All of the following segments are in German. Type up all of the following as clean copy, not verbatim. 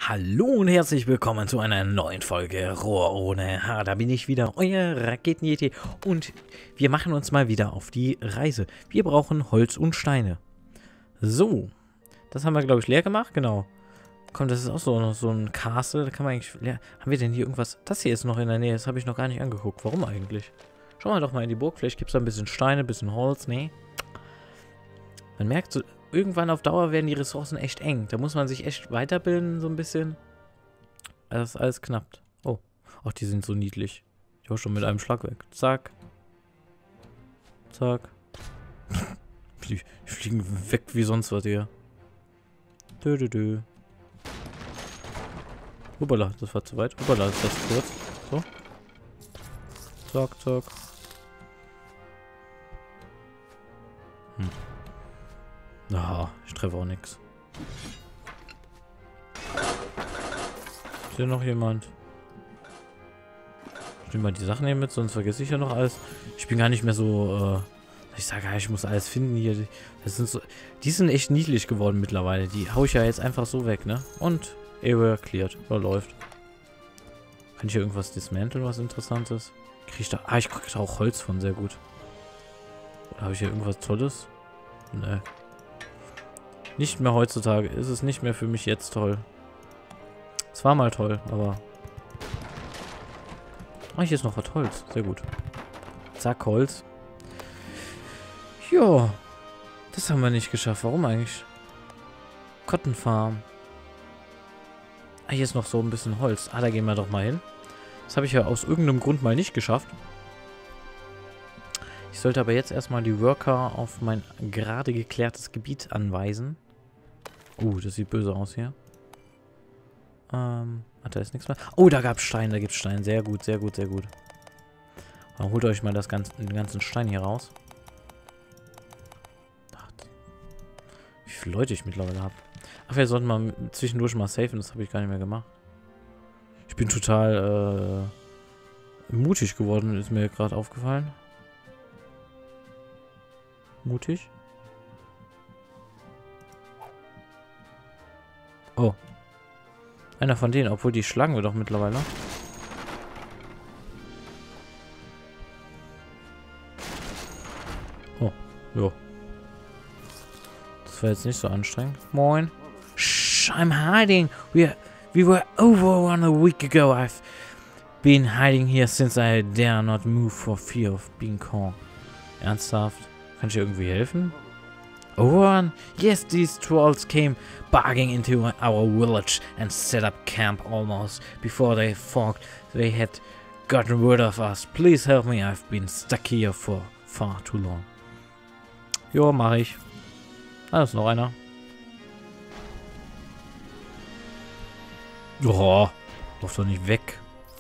Hallo und herzlich willkommen zu einer neuen Folge Rohr ohne Haar. Da bin ich wieder, euer Raketenjeti, und wir machen uns mal wieder auf die Reise. Wir brauchen Holz und Steine. So, das haben wir, glaube ich, leer gemacht, genau. Komm, das ist auch so ein Castle, da kann man eigentlich leer... Haben wir denn hier irgendwas? Das hier ist noch in der Nähe, das habe ich noch gar nicht angeguckt. Warum eigentlich? Schauen wir doch mal in die Burg, vielleicht gibt es da ein bisschen Steine, ein bisschen Holz, nee. Man merkt so... Irgendwann auf Dauer werden die Ressourcen echt eng. Da muss man sich echt weiterbilden, so ein bisschen. Das ist alles knapp. Oh. Ach, die sind so niedlich. Ich hau schon mit einem Schlag weg. Zack. Zack. Die fliegen weg wie sonst was hier. Dö. Hoppala, das war zu weit. Hoppala, ist das kurz. So. Zack. Ah, ich treffe auch nichts. Ist hier noch jemand? Ich nehme mal die Sachen hier mit, sonst vergesse ich ja noch alles. Ich bin gar nicht mehr so, ich sage, ich muss alles finden hier. Das sind so, die sind echt niedlich geworden mittlerweile. Die hau ich ja jetzt einfach so weg, ne? Und Area cleared. Ja, läuft. Kann ich hier irgendwas dismanteln, was Interessantes? Kriege ich da... Ah, ich kriege da auch Holz von, sehr gut. Oder habe ich hier irgendwas Tolles? Ne. Nicht mehr heutzutage. Ist es nicht mehr für mich jetzt toll. Es war mal toll, aber... Ah, hier ist noch was Holz. Sehr gut. Zack, Holz. Ja. Das haben wir nicht geschafft. Warum eigentlich? Cotton Farm. Ah, hier ist noch so ein bisschen Holz. Ah, da gehen wir doch mal hin. Das habe ich ja aus irgendeinem Grund mal nicht geschafft. Ich sollte aber jetzt erstmal die Worker auf mein gerade geklärtes Gebiet anweisen. Das sieht böse aus hier. Da ist nichts mehr. Oh, da gab es Stein, da gibt es Stein. Sehr gut. Dann holt euch mal den ganzen Stein hier raus. Wie viele Leute ich mittlerweile habe. Ach, wir sollten mal zwischendurch mal safen, das habe ich gar nicht mehr gemacht. Ich bin total mutig geworden, ist mir gerade aufgefallen. Mutig. Oh. Einer von denen, obwohl die schlagen wir doch mittlerweile. Oh, jo. Das war jetzt nicht so anstrengend. Moin. Shh, I'm hiding. We were over 1 week ago. I've been hiding here since I dare not move for fear of being caught. Ernsthaft? Kann ich dir irgendwie helfen? Overrun? Yes, these trolls came barging into our village and set up camp almost before they thought they had gotten rid of us. Please help me, I've been stuck here for far too long. Jo, mach ich. Da ist noch einer. Oh, lauf doch nicht weg.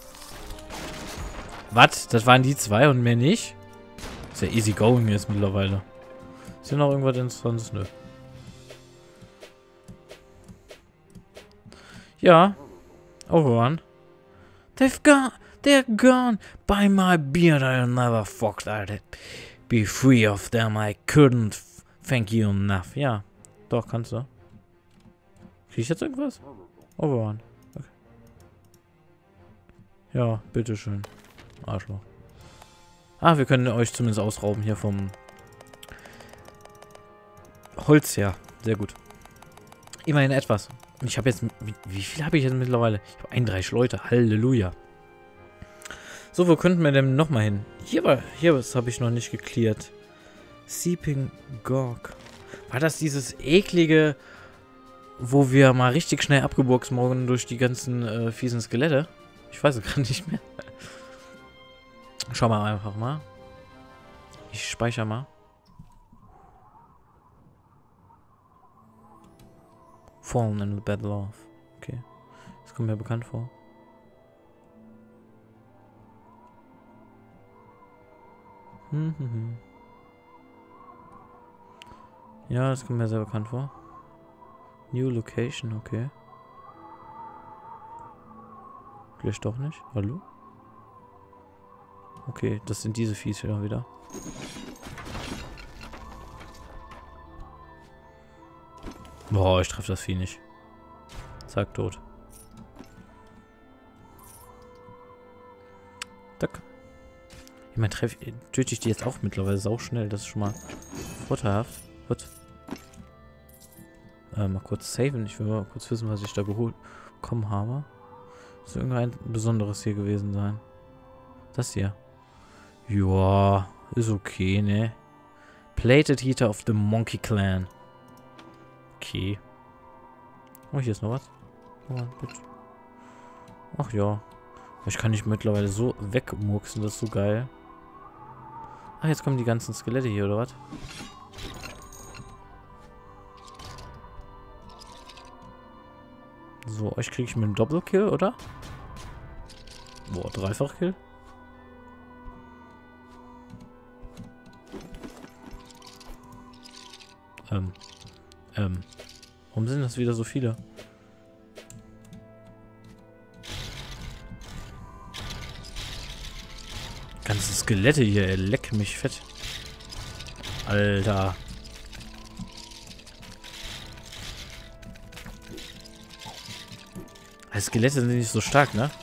Was? Das waren die zwei und mehr nicht? Ist ja easy going jetzt mittlerweile. Ist hier noch irgendwas Interessantes? Nö. Ja. Overrun. They're gone. By my beard, I never thought I'd be free of them. I couldn't thank you enough. Ja. Doch, kannst du. Krieg ich jetzt irgendwas? Overrun. Okay. Ja, bitteschön. Arschloch. Ah, wir können euch zumindest ausrauben hier vom Holz her. Sehr gut. Immerhin etwas. Und ich habe jetzt... Wie viel habe ich jetzt mittlerweile? Ich habe 31 Leute. Halleluja. So, wo könnten wir denn nochmal hin? Hier was habe ich noch nicht geklärt. Seeping Gorg. War das dieses eklige, wo wir mal richtig schnell abgeburkst morgen durch die ganzen fiesen Skelette? Ich weiß es gerade nicht mehr. Schauen wir einfach mal. Ich speichere mal. Fallen in the Battle of. Okay. Das kommt mir bekannt vor. Ja, das kommt mir sehr bekannt vor. New Location, okay. Vielleicht doch nicht. Hallo? Okay, das sind diese Viecher wieder. Boah, ich treffe das Vieh nicht. Zack, tot. Zack. Ich meine, töte ich die jetzt auch mittlerweile sau schnell. Das ist schon mal vorteilhaft. Gut. Mal kurz saven. Ich will mal kurz wissen, was ich da bekommen habe. Muss irgendein Besonderes hier gewesen sein. Das hier. Joa, ist okay, ne? Plated Heater of the Monkey Clan. Okay. Oh, hier ist noch was. Oh, bitte. Ach ja. Ich kann nicht mittlerweile so wegmurksen, das ist so geil. Ach, jetzt kommen die ganzen Skelette hier, oder was? So, euch kriege ich mit einem Doppelkill, oder? Boah, Dreifachkill. Warum sind das wieder so viele? Ganze Skelette hier, ey, leck mich fett. Alter. Die Skelette sind nicht so stark, ne?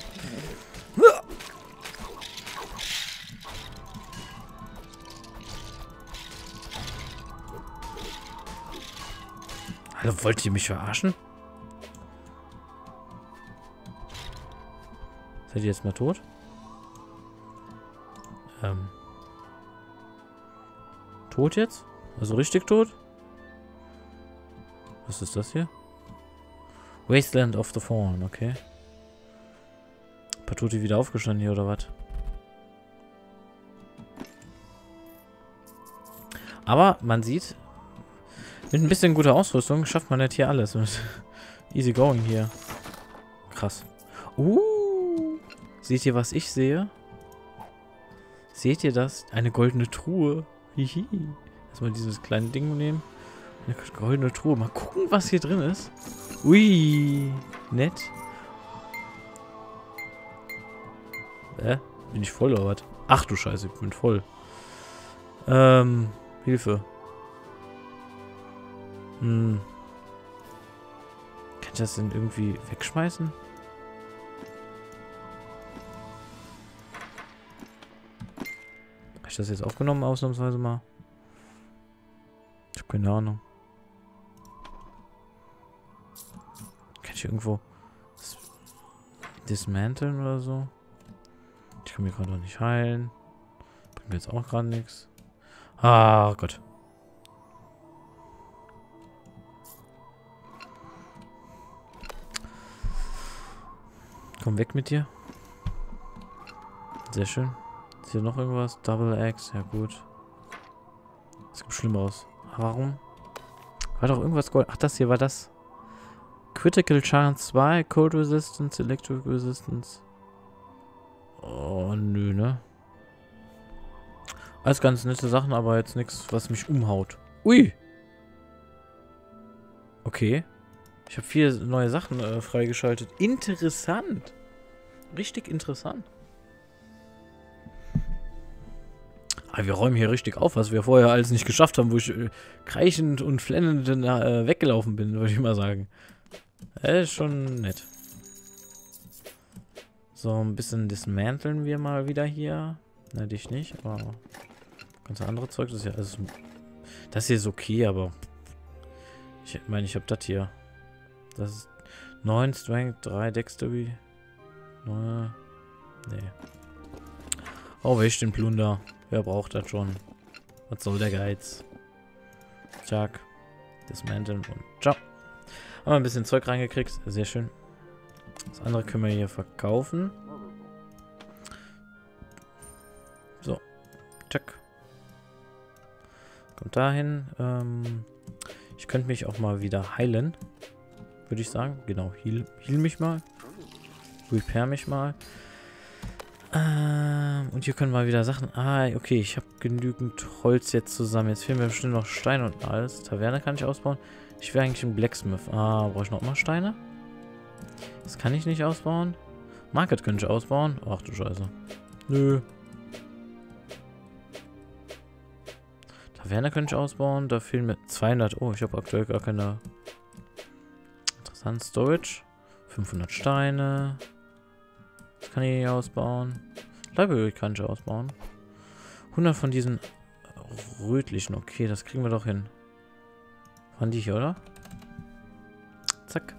Hallo, wollt ihr mich verarschen? Seid ihr jetzt mal tot? Tot jetzt? Also richtig tot? Was ist das hier? Wasteland of the Fallen, okay. Patoti wieder aufgestanden hier, oder was? Aber man sieht, mit ein bisschen guter Ausrüstung schafft man nicht hier alles. Easy going hier. Krass. Seht ihr, was ich sehe? Seht ihr das? Eine goldene Truhe. Hihi. Erstmal dieses kleine Ding nehmen. Eine goldene Truhe. Mal gucken, was hier drin ist. Ui. Nett. Bin ich voll oder was? Ach du Scheiße, ich bin voll. Hilfe. Kann ich das denn irgendwie wegschmeißen? Habe ich das jetzt aufgenommen, ausnahmsweise mal? Ich habe keine Ahnung. Kann ich irgendwo dismanteln oder so? Ich kann mich gerade noch nicht heilen. Bringt mir jetzt auch gerade nichts. Ah Gott. Komm weg mit dir. Sehr schön. Ist hier noch irgendwas? Double Axe, ja gut. Das sieht schlimm aus. Warum? War doch irgendwas Gold. Ach, das hier war das. Critical Chance 2, Cold Resistance, Electric Resistance. Oh, nö, ne? Alles ganz nette Sachen, aber jetzt nichts, was mich umhaut. Ui! Okay. Ich habe 4 neue Sachen freigeschaltet. Interessant. Richtig interessant. Aber wir räumen hier richtig auf, was wir vorher alles nicht geschafft haben, wo ich kreischend und flennend weggelaufen bin, würde ich mal sagen. Ist schon nett. So, ein bisschen dismanteln wir mal wieder hier. Na, dich nicht, aber ganz andere Zeug, das ist ja alles. Das hier ist okay, aber ich meine, ich habe das hier. Das ist 9 Strength, 3 Dexterity. Nee. Oh, welch den Plunder. Wer braucht das schon? Was soll der Geiz? Zack. Dismanteln und ciao. Haben wir ein bisschen Zeug reingekriegt. Sehr schön. Das andere können wir hier verkaufen. So. Zack. Kommt dahin. Ich könnte mich auch mal wieder heilen. Würde ich sagen. Genau. Heal mich mal. Repair mich mal. Und hier können wir wieder Sachen. Ah, okay. Ich habe genügend Holz jetzt zusammen. Jetzt fehlen mir bestimmt noch Steine und alles. Taverne kann ich ausbauen. Ich wäre eigentlich ein Blacksmith. Ah, brauche ich noch mal Steine? Das kann ich nicht ausbauen. Market könnte ich ausbauen. Ach du Scheiße. Nö. Taverne könnte ich ausbauen. Da fehlen mir 200. Oh, ich habe aktuell gar keine. Interessant. Storage. 500 Steine. Das kann ich nicht ausbauen. Library kann ich ausbauen. 100 von diesen rötlichen. Okay, das kriegen wir doch hin. Fand ich, oder? Zack.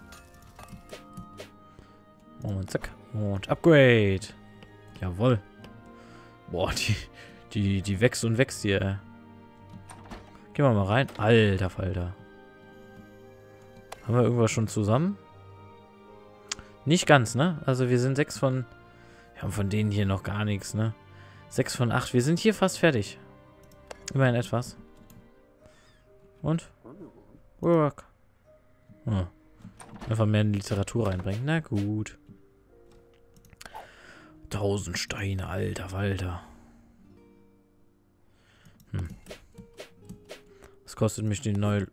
Und zack. Und Upgrade. Jawohl. Boah, die wächst und wächst hier. Gehen wir mal rein. Alter Falter. Haben wir irgendwas schon zusammen? Nicht ganz, ne? Also wir sind 6 von... Wir haben von denen hier noch gar nichts, ne? 6 von 8. Wir sind hier fast fertig. Immerhin etwas. Und? Work. Hm. Einfach mehr in die Literatur reinbringen. Na gut. 1000 Steine, alter Walter. Hm. Was kostet mich die neue...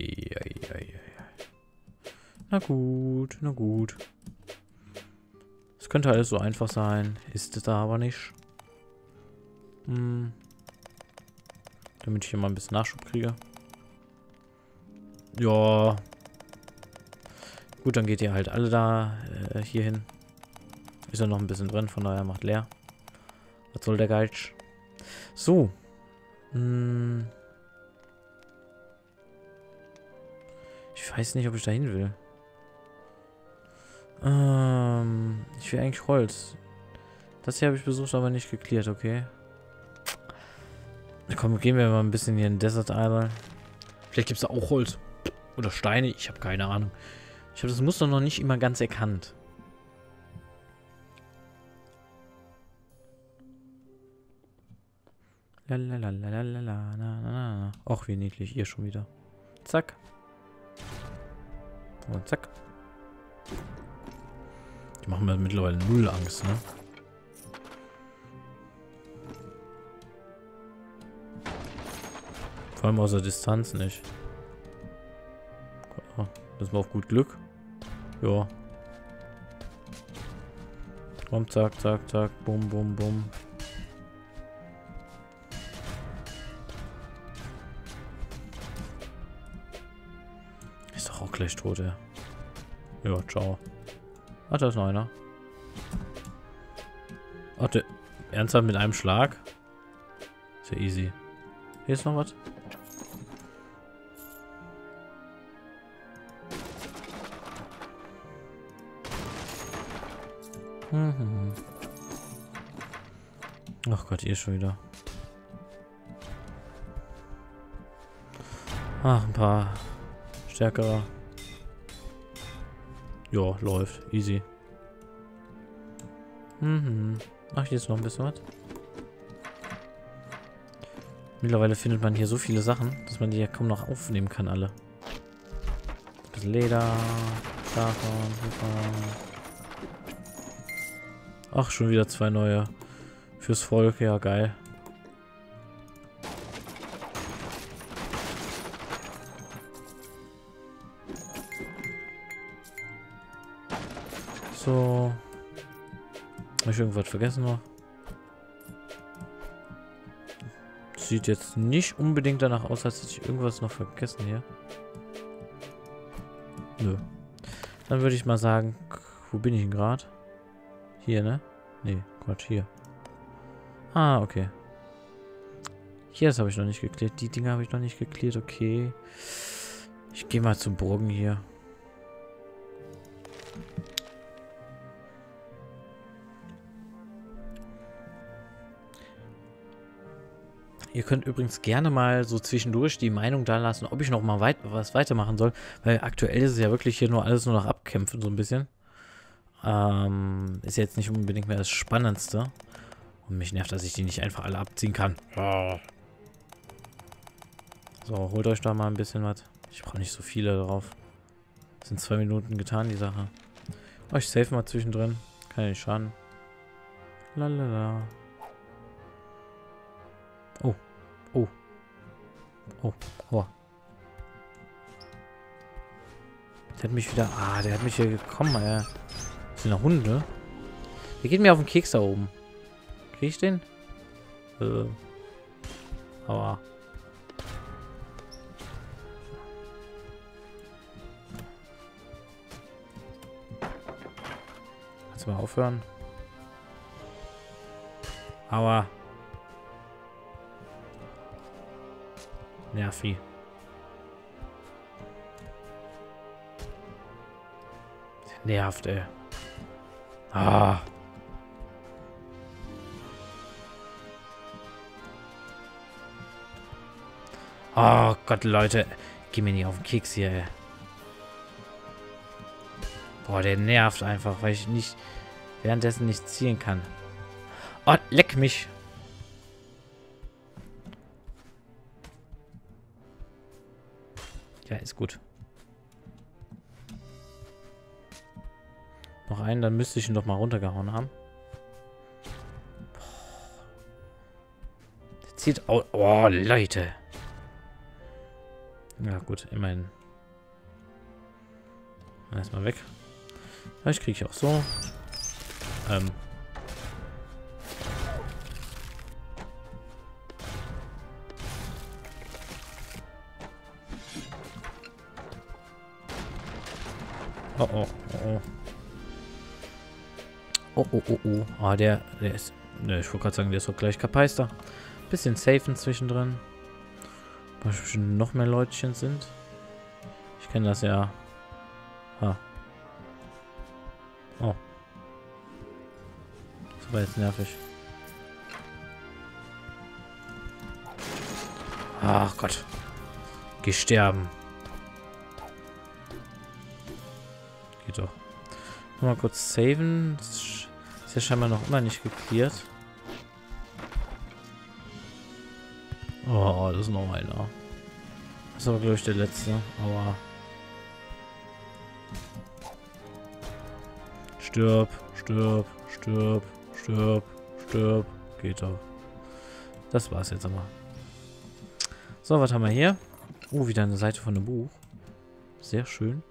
Na gut, na gut. Es könnte alles so einfach sein. Ist es aber nicht. Hm. Damit ich hier mal ein bisschen Nachschub kriege. Ja. Gut, dann geht ihr halt alle da hier hin. Ist ja noch ein bisschen drin, von daher macht leer. Was soll der Geiz? So. Hm. Ich weiß nicht, ob ich da hin will. Ich will eigentlich Holz. Das hier habe ich besucht, aber nicht geklärt, okay. Komm, gehen wir mal ein bisschen hier in Desert Island. Vielleicht gibt es da auch Holz. Oder Steine, ich habe keine Ahnung. Ich habe das Muster noch nicht immer ganz erkannt. Lalalala. Och, wie niedlich, ihr schon wieder. Zack. Und zack. Die machen mir mittlerweile null Angst, ne? Vor allem aus der Distanz nicht. Oh, das war auf gut Glück. Ja. Komm, zack, zack, zack. Bum, bum, bum. Ist doch auch gleich tot, ja. Ja, ciao. Ach, da ist noch einer. Ach, der... Ernsthaft mit einem Schlag? Ist ja easy. Hier ist noch was. Ach Gott, ihr schon wieder. Ach, ein paar stärkere. Ja, läuft. Easy. Ach, hier ist noch ein bisschen was. Mittlerweile findet man hier so viele Sachen, dass man die ja kaum noch aufnehmen kann, alle. Ein bisschen Leder. Davon, hiervon. Ach, schon wieder 2 neue. Fürs Volk, ja, geil. So. Habe ich irgendwas vergessen noch? Sieht jetzt nicht unbedingt danach aus, als hätte ich irgendwas noch vergessen hier. Nö. Dann würde ich mal sagen, wo bin ich denn gerade? Hier, ne? Nee, Quatsch, hier. Ah, okay. Hier, das habe ich noch nicht geklärt. Die Dinger habe ich noch nicht geklärt, okay. Ich gehe mal zum Burgen hier. Ihr könnt übrigens gerne mal so zwischendurch die Meinung da lassen, ob ich noch mal was weitermachen soll. Weil aktuell ist es ja wirklich hier nur alles nur noch abkämpfen, so ein bisschen. Ist jetzt nicht unbedingt mehr das Spannendste. Und mich nervt, dass ich die nicht einfach alle abziehen kann. So, holt euch da mal ein bisschen was. Ich brauche nicht so viele drauf. Das sind 2 Minuten getan, die Sache. Oh, ich save mal zwischendrin. Kann ja nicht schaden. Lalala. Oh. Oh. Oh. Oh. Der hat mich wieder... Ah, der hat mich hier gekommen, ey. Das sind noch Hunde. Der geht mir auf den Keks da oben. Krieg ich den? Aber... Kannst du mal aufhören? Aua. Nervi. Nervt, ey. Ah. Oh Gott, Leute. Geh mir nicht auf den Keks hier, ey. Boah, der nervt einfach, weil ich nicht währenddessen nicht zielen kann. Oh, leck mich. Ja, ist gut. Noch einen, dann müsste ich ihn doch mal runtergehauen haben. Der zieht aus. Oh, Leute. Ja, gut, immerhin. Erstmal weg. Vielleicht kriege ich auch so. Oh, oh, oh, oh. Oh, oh, oh, oh. Ah, der ist... Ne, ich wollte gerade sagen, der ist doch gleich Kapeister. Bisschen safen zwischendrin. Weil bestimmt noch mehr Leutchen sind. Ich kenne das ja. Ah. Oh. Das war jetzt nervig. Ach Gott. Geh sterben. Geht doch. Mal kurz saven. Ist ja scheinbar noch immer nicht geklärt. Oh, das ist noch einer. Das ist aber, glaube ich, der letzte. Aber... Stirb, stirb, stirb, stirb, stirb. Geht doch. Das war's jetzt aber. So, was haben wir hier? Oh, wieder eine Seite von einem Buch. Sehr schön.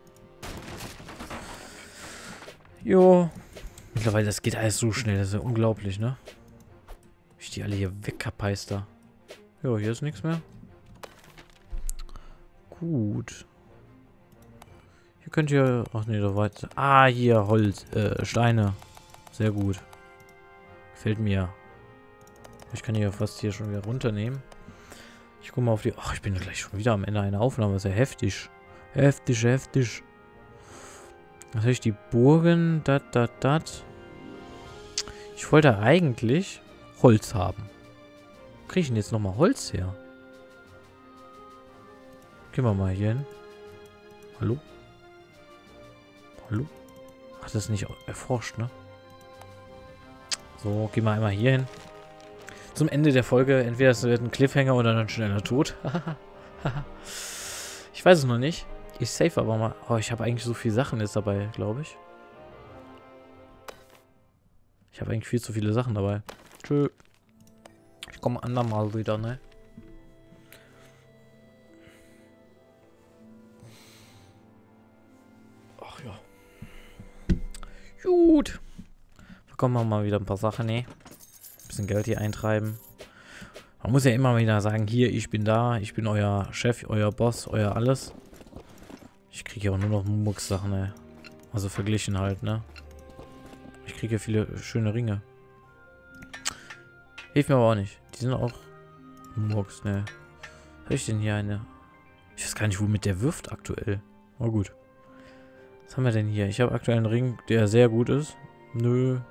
Jo. Mittlerweile, das geht alles so schnell. Das ist ja unglaublich, ne? Ich die alle hier wegkapeister. Jo, hier ist nichts mehr. Gut. Hier könnt ihr... Ach nee, da weiter. Ah, hier, Holz. Steine. Sehr gut. Gefällt mir. Ich kann hier fast hier schon wieder runternehmen. Ich gucke mal auf die... Ach, ich bin gleich schon wieder am Ende einer Aufnahme. Das ist ja heftig. Heftig, heftig. Natürlich die Burgen. Dat. Ich wollte eigentlich Holz haben. Wo kriege ich denn jetzt nochmal Holz her? Gehen wir mal hier hin. Hallo? Hallo? Ach, das ist nicht erforscht, ne? So, gehen wir einmal hier hin. Zum Ende der Folge. Entweder es wird ein Cliffhanger oder ein schneller Tod. Ich weiß es noch nicht. Ich save aber mal. Oh, ich habe eigentlich so viele Sachen jetzt dabei, glaube ich. Ich habe eigentlich viel zu viele Sachen dabei. Tschö. Ich komme andermal wieder, ne? Ach ja. Gut. Da kommen wir mal wieder ein paar Sachen, ne? Bisschen Geld hier eintreiben. Man muss ja immer wieder sagen, hier, ich bin da, ich bin euer Chef, euer Boss, euer alles. Ich kriege ja auch nur noch Mumux-Sachen, ey. Also verglichen halt, ne? Ich kriege ja viele schöne Ringe. Hilft mir aber auch nicht. Die sind auch Mumux, ne? Habe ich denn hier eine? Ich weiß gar nicht, womit der wirft aktuell. Oh gut. Was haben wir denn hier? Ich habe aktuell einen Ring, der sehr gut ist. Nö.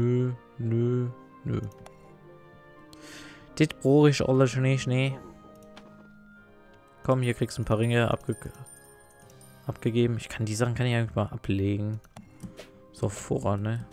Das brauche ich alles nicht, ne? Komm, hier kriegst du ein paar Ringe abgegeben. Die Sachen kann ich eigentlich mal ablegen. So voran, ne?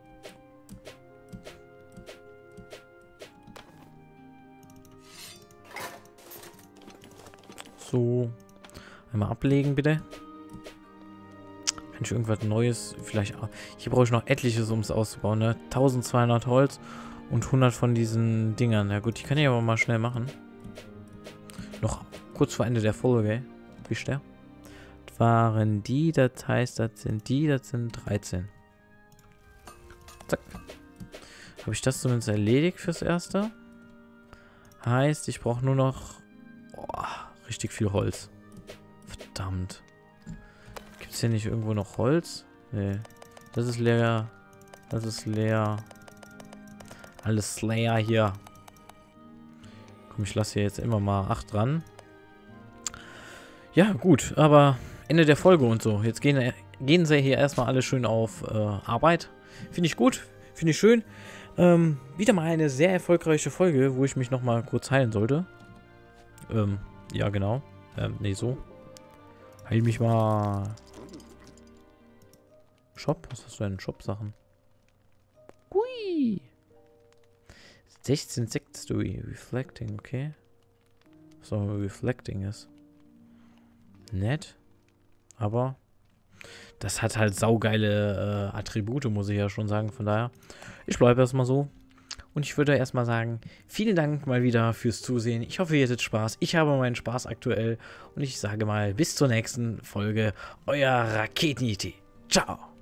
So. Einmal ablegen, bitte. Kann ich irgendwas Neues vielleicht... Hier brauche ich noch etliches, um es auszubauen, ne? 1200 Holz und 100 von diesen Dingern. Ja gut, die kann ich aber mal schnell machen. Noch kurz vor Ende der Folge. Wisst ihr? Das waren die, das heißt, das sind 13. Zack. Habe ich das zumindest erledigt fürs Erste? Heißt, ich brauche nur noch... Oh, richtig viel Holz. Verdammt. Gibt es hier nicht irgendwo noch Holz? Nee. Das ist leer. Das ist leer. Alles Slayer hier. Komm, ich lasse hier jetzt immer mal 8 dran. Ja, gut, aber Ende der Folge und so. Jetzt gehen sie hier erstmal alle schön auf Arbeit. Finde ich gut, finde ich schön. Wieder mal eine sehr erfolgreiche Folge, wo ich mich nochmal kurz heilen sollte. Ja, genau. Nee, so. Heil mich mal. Shop? Was hast du denn? Shop-Sachen? Hui! 16 Sectory Reflecting, okay. So, Reflecting ist. Nett. Aber das hat halt saugeile Attribute, muss ich ja schon sagen. Von daher, ich bleibe erstmal so. Und ich würde erstmal sagen, vielen Dank mal wieder fürs Zusehen. Ich hoffe, ihr hattet Spaß. Ich habe meinen Spaß aktuell. Und ich sage mal, bis zur nächsten Folge. Euer Raketen-Yeti. Ciao.